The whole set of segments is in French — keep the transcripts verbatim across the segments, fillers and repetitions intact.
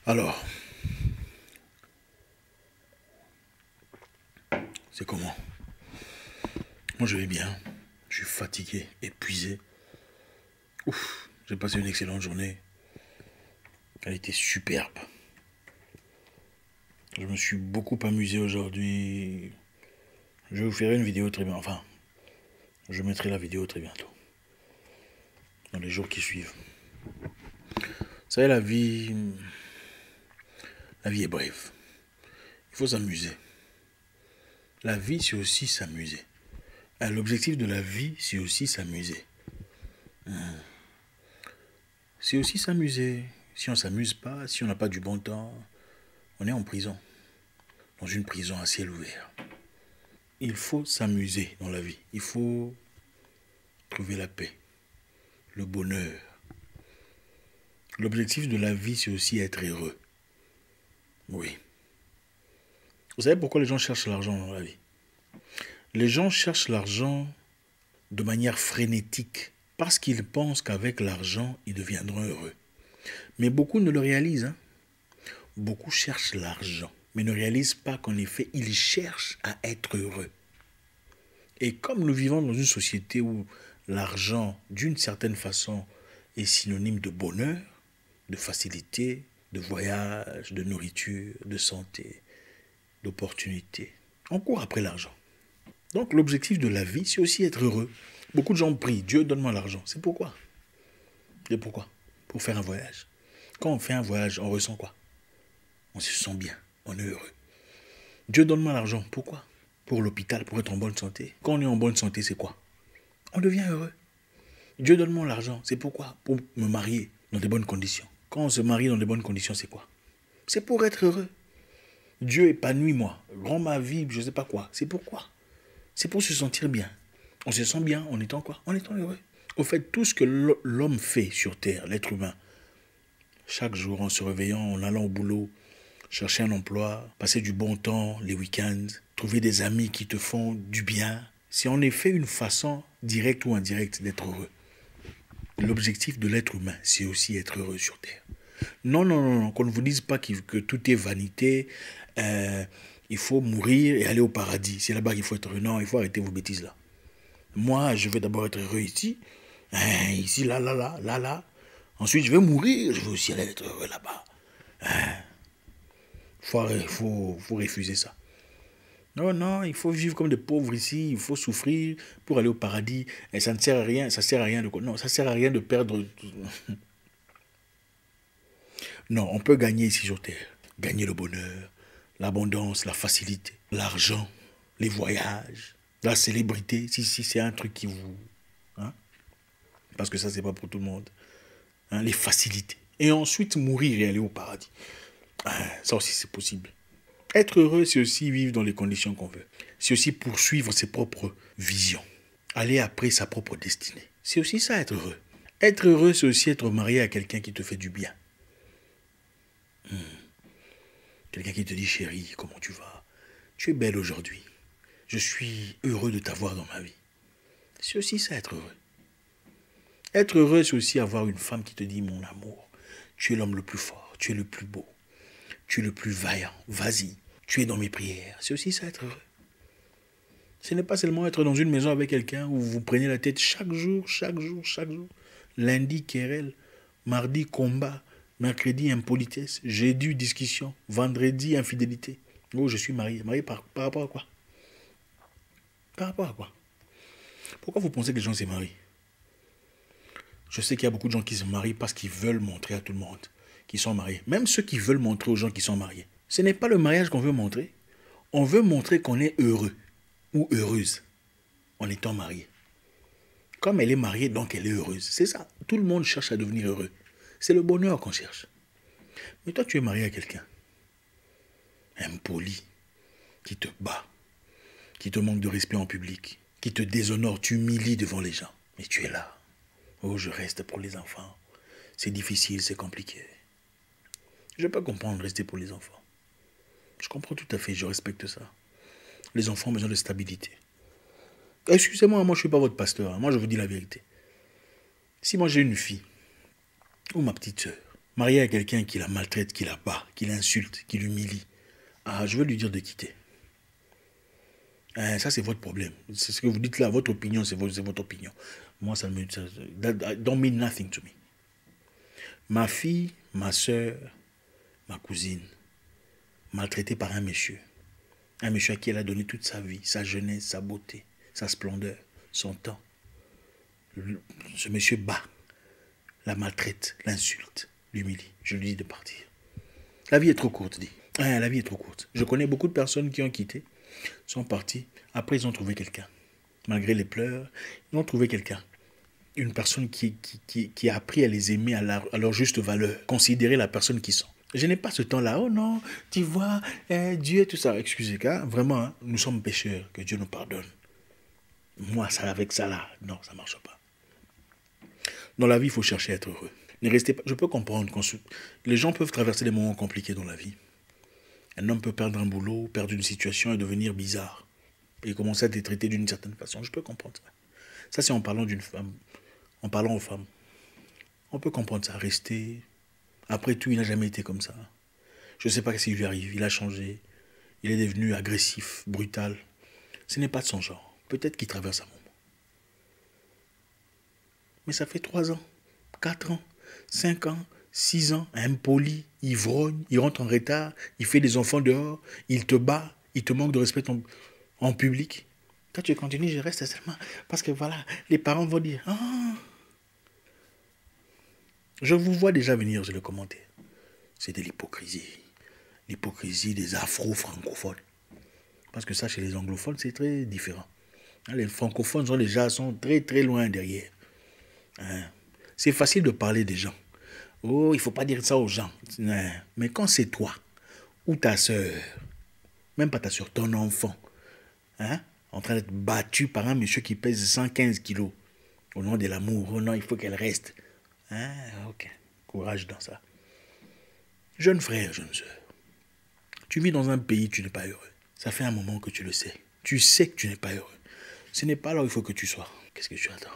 Alors, c'est comment? Moi, je vais bien. Je suis fatigué, épuisé. Ouf, j'ai passé une excellente journée. Elle était superbe. Je me suis beaucoup amusé aujourd'hui. Je vous ferai une vidéo très bien. Enfin, je mettrai la vidéo très bientôt. Dans les jours qui suivent. Vous savez, la vie... La vie est brève. Il faut s'amuser. La vie, c'est aussi s'amuser. L'objectif de la vie, c'est aussi s'amuser. C'est aussi s'amuser. Si on ne s'amuse pas, si on n'a pas du bon temps, on est en prison. Dans une prison à ciel ouvert. Il faut s'amuser dans la vie. Il faut trouver la paix, le bonheur. L'objectif de la vie, c'est aussi être heureux. Oui. Vous savez pourquoi les gens cherchent l'argent dans la vie? Les gens cherchent l'argent de manière frénétique parce qu'ils pensent qu'avec l'argent, ils deviendront heureux. Mais beaucoup ne le réalisent. Hein? Beaucoup cherchent l'argent, mais ne réalisent pas qu'en effet, ils cherchent à être heureux. Et comme nous vivons dans une société où l'argent, d'une certaine façon, est synonyme de bonheur, de facilité, de voyage, de nourriture, de santé, d'opportunité, on court après l'argent. Donc l'objectif de la vie, c'est aussi être heureux. Beaucoup de gens prient, Dieu donne-moi l'argent. C'est pourquoi? Et pourquoi? Pour faire un voyage. Quand on fait un voyage, on ressent quoi? On se sent bien, on est heureux. Dieu donne-moi l'argent. Pourquoi? Pour l'hôpital, pour être en bonne santé. Quand on est en bonne santé, c'est quoi? On devient heureux. Dieu donne-moi l'argent. C'est pourquoi? Pour me marier dans de bonnes conditions. Quand on se marie dans de bonnes conditions, c'est quoi? C'est pour être heureux. Dieu épanouit moi, rend ma vie, je ne sais pas quoi. C'est pourquoi? C'est pour se sentir bien. On se sent bien en étant quoi? En étant heureux. Au fait, tout ce que l'homme fait sur Terre, l'être humain, chaque jour en se réveillant, en allant au boulot, chercher un emploi, passer du bon temps, les week-ends, trouver des amis qui te font du bien, c'est en effet une façon, directe ou indirecte, d'être heureux. L'objectif de l'être humain, c'est aussi être heureux sur Terre. Non, non, non, non, qu'on ne vous dise pas que tout est vanité, euh, il faut mourir et aller au paradis. C'est là-bas qu'il faut être heureux. Non, il faut arrêter vos bêtises là. Moi, je vais d'abord être heureux ici, hein, ici, là, là, là, là, là. Ensuite, je vais mourir, je vais aussi aller être heureux là-bas. Hein. Faut, faut, faut refuser ça. Non, non, il faut vivre comme des pauvres ici, il faut souffrir pour aller au paradis. Et ça ne sert à rien, ça sert à rien de quoi. Non, ça sert à rien de perdre. Non, on peut gagner ici sur Terre. Gagner le bonheur, l'abondance, la facilité, l'argent, les voyages, la célébrité, si, si c'est un truc qui vous... Hein? Parce que ça, c'est pas pour tout le monde. Hein? Les facilités. Et ensuite, mourir et aller au paradis. Hein? Ça aussi, c'est possible. Être heureux, c'est aussi vivre dans les conditions qu'on veut. C'est aussi poursuivre ses propres visions. Aller après sa propre destinée. C'est aussi ça, être heureux. Être heureux, c'est aussi être marié à quelqu'un qui te fait du bien. Hmm. Quelqu'un qui te dit, chérie, comment tu vas? Tu es belle aujourd'hui. Je suis heureux de t'avoir dans ma vie. C'est aussi ça, être heureux. Être heureux, c'est aussi avoir une femme qui te dit, mon amour, tu es l'homme le plus fort, tu es le plus beau, tu es le plus vaillant, vas-y, tu es dans mes prières. C'est aussi ça, être heureux. Ce n'est pas seulement être dans une maison avec quelqu'un où vous prenez la tête chaque jour, chaque jour, chaque jour. Lundi, querelle, mardi, combat, mercredi, impolitesse, jeudi, discussion, vendredi, infidélité. Oh, je suis marié. Marié par, par rapport à quoi? Par rapport à quoi? Pourquoi vous pensez que les gens se marient? Je sais qu'il y a beaucoup de gens qui se marient parce qu'ils veulent montrer à tout le monde qu'ils sont mariés. Même ceux qui veulent montrer aux gens qu'ils sont mariés. Ce n'est pas le mariage qu'on veut montrer. On veut montrer qu'on est heureux ou heureuse en étant marié. Comme elle est mariée, donc elle est heureuse. C'est ça. Tout le monde cherche à devenir heureux. C'est le bonheur qu'on cherche. Mais toi, tu es marié à quelqu'un impoli, qui te bat, qui te manque de respect en public, qui te déshonore, t'humilie devant les gens. Mais tu es là. Oh, je reste pour les enfants. C'est difficile, c'est compliqué. Je ne vais pas comprendre rester pour les enfants. Je comprends tout à fait, je respecte ça. Les enfants ont besoin de stabilité. Excusez-moi, moi je ne suis pas votre pasteur. Moi je vous dis la vérité. Si moi j'ai une fille, ou ma petite soeur, Marié à quelqu'un qui la maltraite, qui la bat, qui l'insulte, qui l'humilie. Ah, je veux lui dire de quitter. Hein, ça, c'est votre problème. C'est ce que vous dites là, votre opinion, c'est votre, votre opinion. Moi, ça ne me... Ça, that don't mean nothing to me. Ma fille, ma soeur, ma cousine, maltraitée par un monsieur. Un monsieur à qui elle a donné toute sa vie, sa jeunesse, sa beauté, sa splendeur, son temps. Ce monsieur bat, la maltraite, l'insulte, l'humilie. Je lui dis de partir. La vie est trop courte, dit. Ah, la vie est trop courte. Je connais beaucoup de personnes qui ont quitté, sont partis. Après, ils ont trouvé quelqu'un. Malgré les pleurs, ils ont trouvé quelqu'un. Une personne qui, qui, qui, qui a appris à les aimer à, la, à leur juste valeur. Considérer la personne qu'ils sont. Je n'ai pas ce temps-là. Oh non, tu vois, eh, Dieu et tout ça. Excusez, hein, vraiment, hein, nous sommes pécheurs. Que Dieu nous pardonne. Moi, ça avec ça là, non, ça ne marche pas. Dans la vie, il faut chercher à être heureux. Ne restez pas. Je peux comprendre que les gens peuvent traverser des moments compliqués dans la vie. Un homme peut perdre un boulot, perdre une situation et devenir bizarre. Et commencer à être traité d'une certaine façon. Je peux comprendre ça. Ça, c'est en parlant d'une femme. En parlant aux femmes. On peut comprendre ça. Rester. Après tout, il n'a jamais été comme ça. Je ne sais pas ce qui lui arrive. Il a changé. Il est devenu agressif, brutal. Ce n'est pas de son genre. Peut-être qu'il traverse un moment. Mais ça fait trois ans, quatre ans, cinq ans, six ans, impoli, ivrogne, il rentre en retard, il fait des enfants dehors, il te bat, il te manque de respect en, en public. Toi, tu continues, je reste seulement parce que voilà, les parents vont dire « Ah !» Je vous vois déjà venir sur le commentaire. C'est de l'hypocrisie. L'hypocrisie des afro-francophones. Parce que ça, chez les anglophones, c'est très différent. Les francophones sont déjà sont très très loin derrière. Hein? C'est facile de parler des gens. Oh, il ne faut pas dire ça aux gens. Hein? Mais quand c'est toi, ou ta soeur, même pas ta soeur, ton enfant, hein, en train d'être battu par un monsieur qui pèse cent quinze kilos, au nom de l'amour, oh non, il faut qu'elle reste. Hein? Ok, courage dans ça. Jeune frère, jeune soeur, tu vis dans un pays, tu n'es pas heureux. Ça fait un moment que tu le sais. Tu sais que tu n'es pas heureux. Ce n'est pas là où il faut que tu sois. Qu'est-ce que tu attends?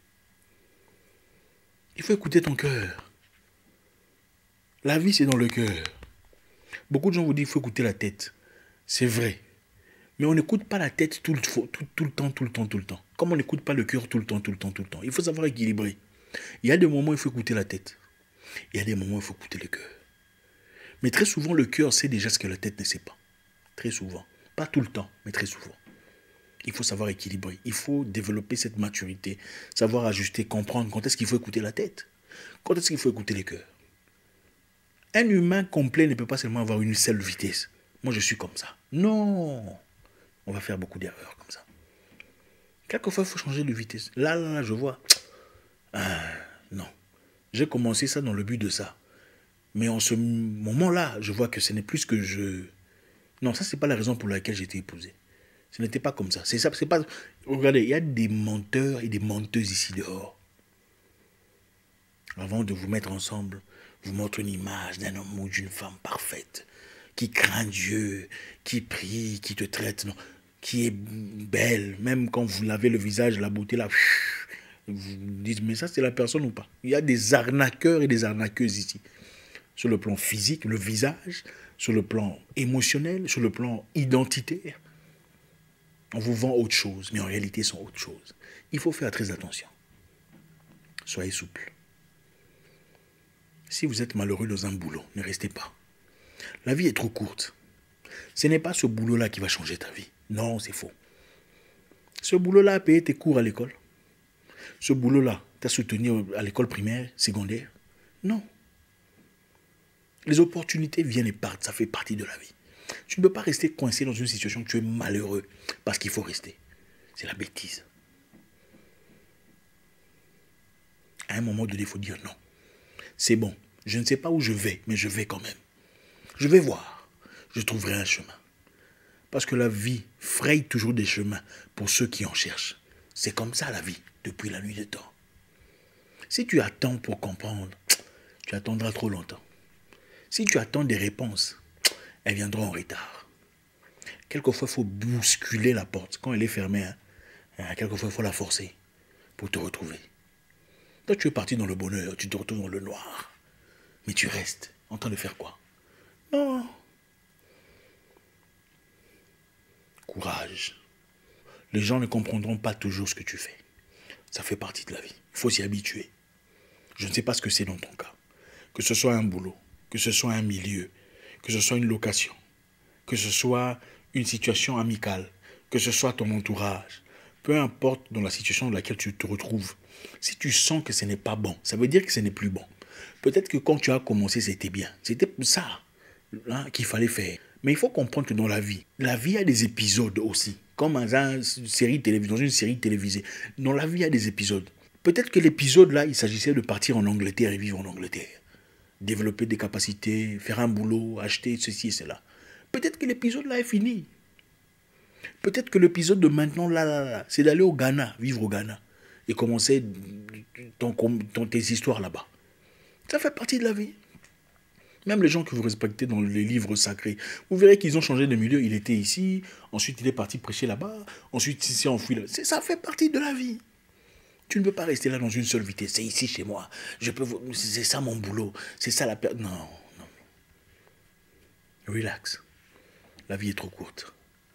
Il faut écouter ton cœur. La vie, c'est dans le cœur. Beaucoup de gens vous disent qu'il faut écouter la tête. C'est vrai. Mais on n'écoute pas la tête tout le, tout, tout le temps, tout le temps, tout le temps. Comme on n'écoute pas le cœur tout le temps, tout le temps, tout le temps. Il faut savoir équilibrer. Il y a des moments où il faut écouter la tête. Il y a des moments où il faut écouter le cœur. Mais très souvent, le cœur sait déjà ce que la tête ne sait pas. Très souvent. Pas tout le temps, mais très souvent. Il faut savoir équilibrer. Il faut développer cette maturité. Savoir ajuster, comprendre quand est-ce qu'il faut écouter la tête. Quand est-ce qu'il faut écouter le cœur. Un humain complet ne peut pas seulement avoir une seule vitesse. Moi, je suis comme ça. Non. On va faire beaucoup d'erreurs comme ça. Quelquefois, il faut changer de vitesse. Là, là, là, je vois. Ah, non. J'ai commencé ça dans le but de ça. Mais en ce moment-là, je vois que ce n'est plus ce que je... Non, ça, ce n'est pas la raison pour laquelle j'ai été épousé. Ce n'était pas comme ça. C'est ça, c'est pas... Regardez, il y a des menteurs et des menteuses ici dehors. Avant de vous mettre ensemble, vous montre une image d'un homme ou d'une femme parfaite, qui craint Dieu, qui prie, qui te traite, non, qui est belle. Même quand vous lavez le visage, la beauté là, vous dites, mais ça c'est la personne ou pas? Il y a des arnaqueurs et des arnaqueuses ici. Sur le plan physique, le visage, sur le plan émotionnel, sur le plan identitaire. On vous vend autre chose, mais en réalité, ils sont autre chose. Il faut faire très attention. Soyez souple. Si vous êtes malheureux dans un boulot, ne restez pas. La vie est trop courte. Ce n'est pas ce boulot-là qui va changer ta vie. Non, c'est faux. Ce boulot-là a payé tes cours à l'école. Ce boulot-là t'a soutenu à l'école primaire, secondaire. Non. Les opportunités viennent et partent, ça fait partie de la vie. Tu ne peux pas rester coincé dans une situation où tu es malheureux parce qu'il faut rester. C'est la bêtise. À un moment donné, il faut dire non. C'est bon, je ne sais pas où je vais, mais je vais quand même. Je vais voir, je trouverai un chemin. Parce que la vie fraye toujours des chemins pour ceux qui en cherchent. C'est comme ça la vie, depuis la nuit des temps. Si tu attends pour comprendre, tu attendras trop longtemps. Si tu attends des réponses, elles viendront en retard. Quelquefois, il faut bousculer la porte. Quand elle est fermée, hein, quelquefois, il faut la forcer pour te retrouver. Quand tu es parti dans le bonheur, tu te retrouves dans le noir. Mais tu restes en train de faire quoi? Non. Courage. Les gens ne comprendront pas toujours ce que tu fais. Ça fait partie de la vie. Il faut s'y habituer. Je ne sais pas ce que c'est dans ton cas. Que ce soit un boulot, que ce soit un milieu, que ce soit une location, que ce soit une situation amicale, que ce soit ton entourage, peu importe dans la situation dans laquelle tu te retrouves, si tu sens que ce n'est pas bon, ça veut dire que ce n'est plus bon. Peut-être que quand tu as commencé, c'était bien. C'était ça hein, qu'il fallait faire. Mais il faut comprendre que dans la vie, la vie a des épisodes aussi. Comme dans une série télévisée, dans une série télévisée. Dans la vie, il y a des épisodes. Peut-être que l'épisode là, il s'agissait de partir en Angleterre et vivre en Angleterre. Développer des capacités, faire un boulot, acheter ceci et cela. Peut-être que l'épisode là est fini. Peut-être que l'épisode de maintenant, là, là, là, c'est d'aller au Ghana, vivre au Ghana. Et commencer ton, ton, tes histoires là-bas. Ça fait partie de la vie. Même les gens que vous respectez dans les livres sacrés, vous verrez qu'ils ont changé de milieu. Il était ici, ensuite il est parti prêcher là-bas, ensuite il s'est enfui là. Ça fait partie de la vie. Tu ne peux pas rester là dans une seule vitesse. C'est ici chez moi. Je peux, c'est ça mon boulot. C'est ça la perte. Non, non. Relax. La vie est trop courte.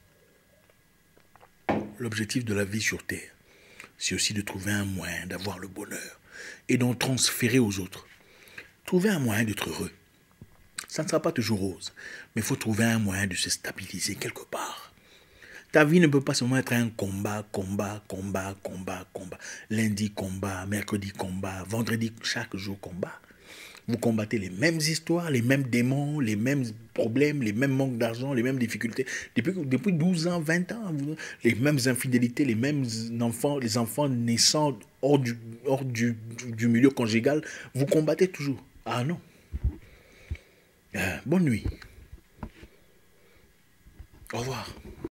L'objectif de la vie sur Terre, c'est aussi de trouver un moyen d'avoir le bonheur et d'en transférer aux autres. Trouver un moyen d'être heureux. Ça ne sera pas toujours rose, mais il faut trouver un moyen de se stabiliser quelque part. Ta vie ne peut pas seulement être un combat, combat, combat, combat, combat. Lundi, combat, mercredi, combat, vendredi, chaque jour, combat. Vous combattez les mêmes histoires, les mêmes démons, les mêmes problèmes, les mêmes manques d'argent, les mêmes difficultés. Depuis, depuis douze ans, vingt ans, vous, les mêmes infidélités, les mêmes enfants, les enfants naissant hors du, hors du, du milieu conjugal, vous combattez toujours. Ah non. Euh, bonne nuit. Au revoir.